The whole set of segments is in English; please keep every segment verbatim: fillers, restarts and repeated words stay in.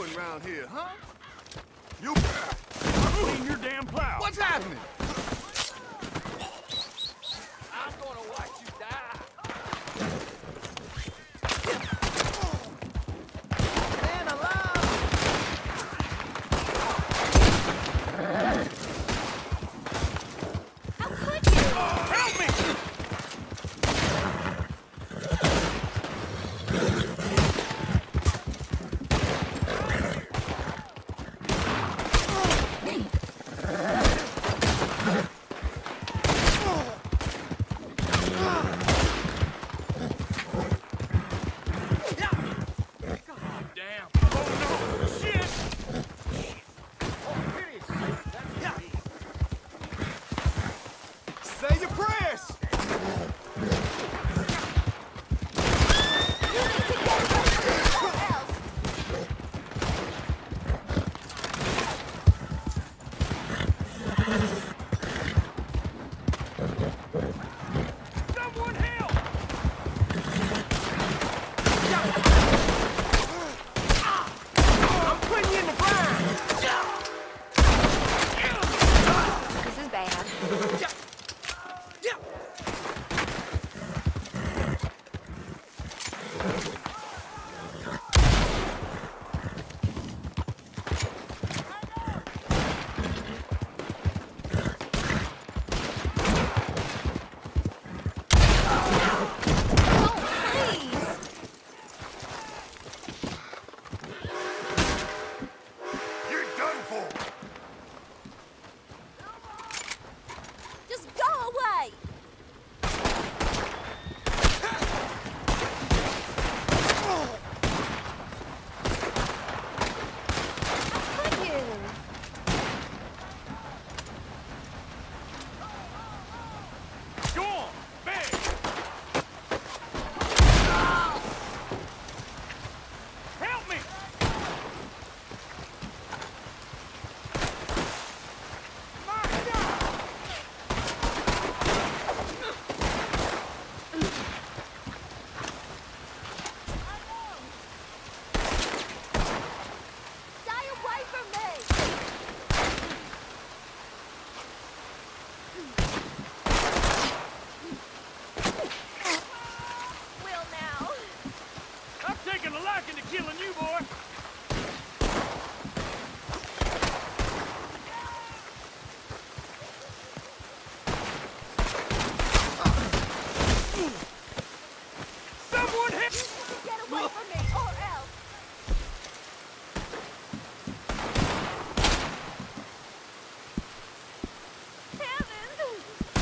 doing around here, huh? You... Clean your damn plow! What's happening? I'm gonna watch you die! Man alive! How could you? Help me! Say your prayers! You need to get away or else. Someone help! I'm putting you in the ground! This is bad. You're done for! Just go away! How could you? Go on! Bang! Help me! Stay away from me! Will now. I've taken a liking to killing you, boy! Someone help! You need to get away from me or else. Heavens!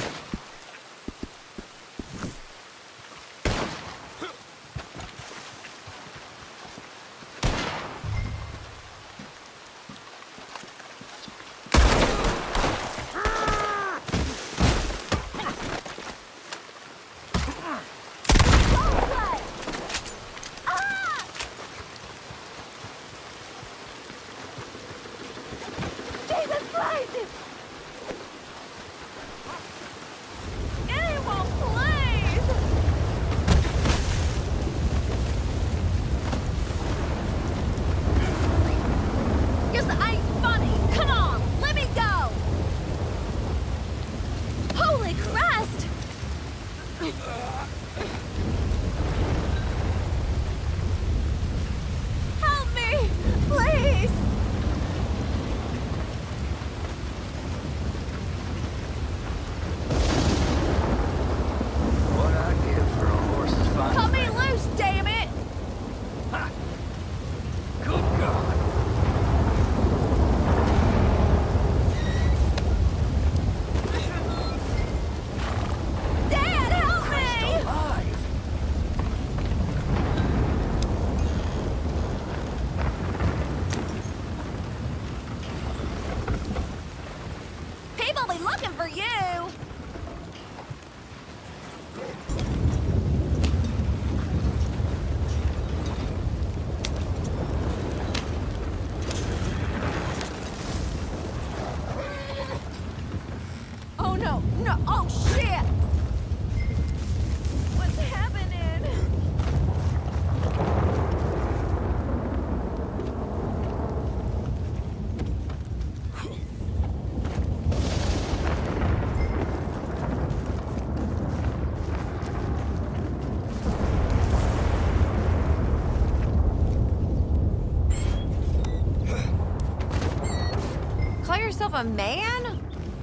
Go away! Ah! Jesus Christ! Anyone, please! This ain't funny! Come on, let me go! Holy Christ! Help me! Please! What I give for a horse's fine. Cut me loose, damn it! Good God! Dad, help Christ me! alive! People be looking for you! Oh no, no, oh shit! What's happening? call yourself a man?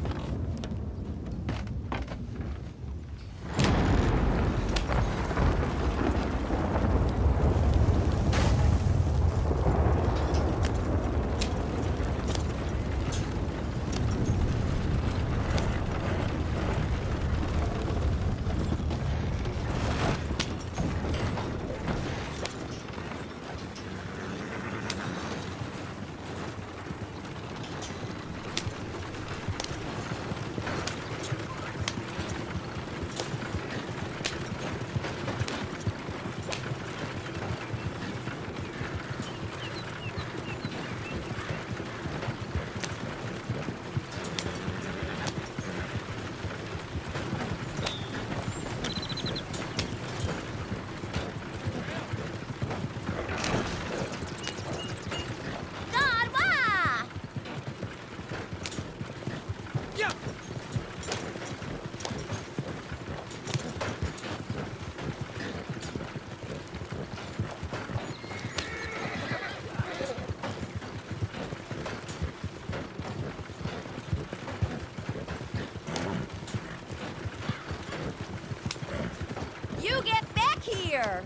God, why? Yeah. You get back here!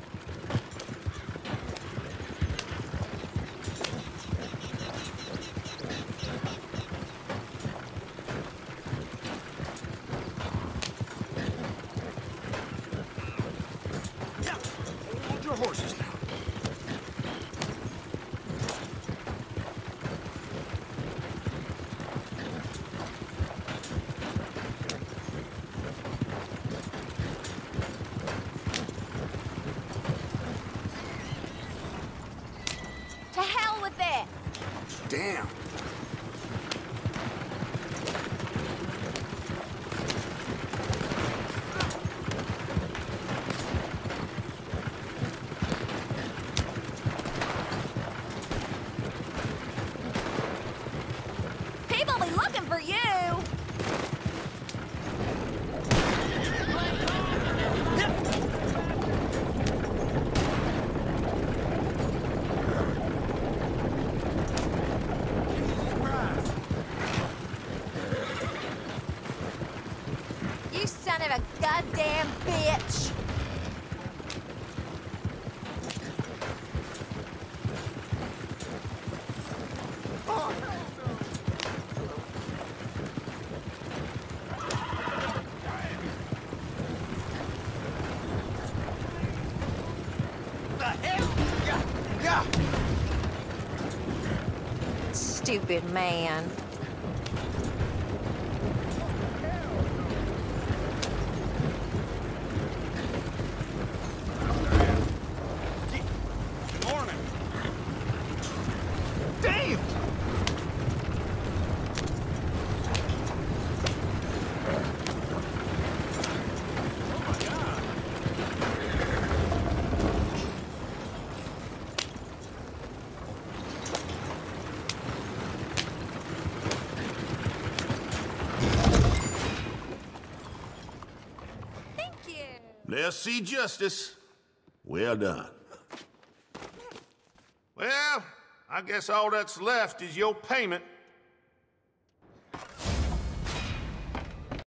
Yeah. Hold your horses now. To hell with it! Damn. People be looking for you! You son of a goddamn bitch! The hell? Yeah. Yeah. Stupid man. Morning. Damn. Thank you. Let's see justice. Well done. Well, I guess all that's left is your payment